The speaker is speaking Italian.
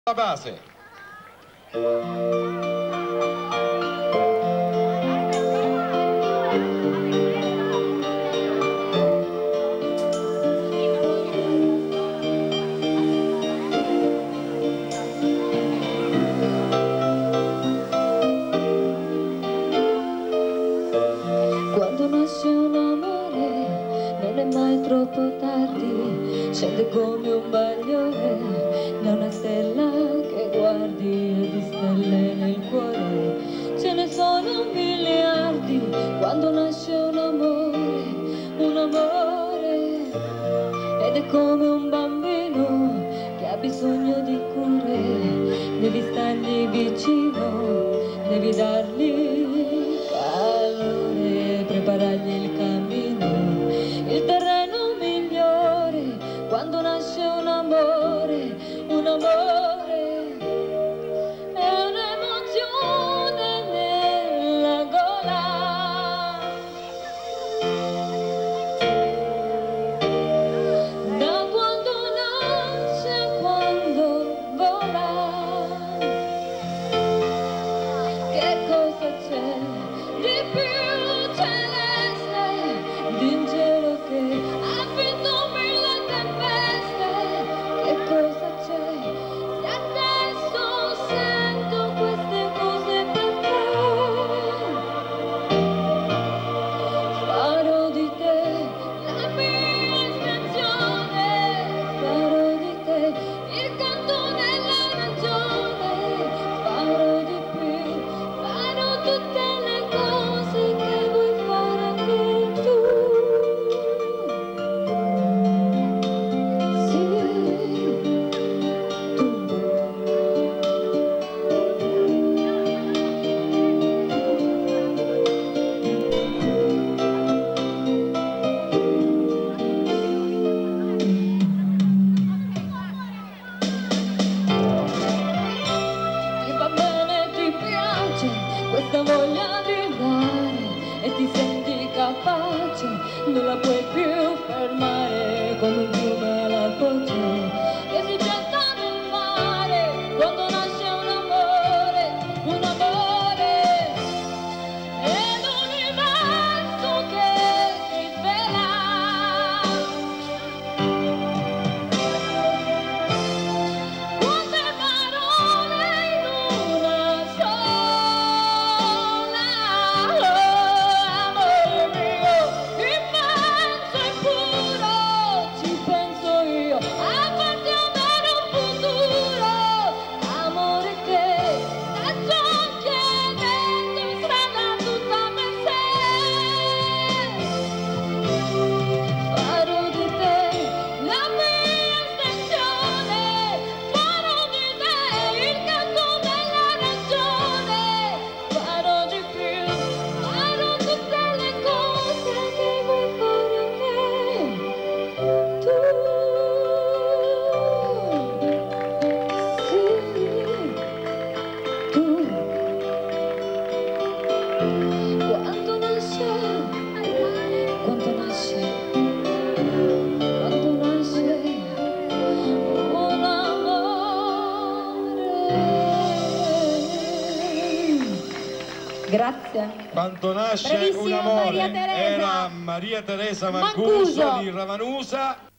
La base. Quando nasce un amore non è mai troppo tardi, scende come un bagliore da una stella che guardi, e di stelle nel cuore ce ne sono miliardi. Quando nasce un amore, ed è come un bambino che ha bisogno di cure, devi stargli vicino, devi dargli calore, preparargli il cammino, il terreno migliore. Quando nasce un amore è un'emozione nella gola. Da quando nasce a quando vola, che cosa c'è di più celeste di un cielo che ha vinto mille tempeste? Che cosa c'è se adesso sento queste cose per te? Farò di te la mia estensione, farò di te il canto della ragione, farò di più, farò tutte le cose che vuoi fare anche tu. Ti va bene, ti piace questa voglia di dare e ti senti capace, non la puoi più fermare come un fiume alla foce che si getta nel mare. Quando nasce un amore è l'universo che si svela. Quante parole in una sola, amore mio, immenso e puro, ci penso io, a farti avere un futuro, amore che sta già chiedendo in strada tutta per sé. Farò di te la mia estensione, farò di te il canto della ragione, farò di più, farò tutte le cose che vuoi fare anche tu. Sì, tu. Quando nasce, quando nasce, quando nasce un amore. Grazie. Quando nasce un Bravissima amore Maria Teresa. era Maria Teresa Mancuso Mancuso. di Ravanusa.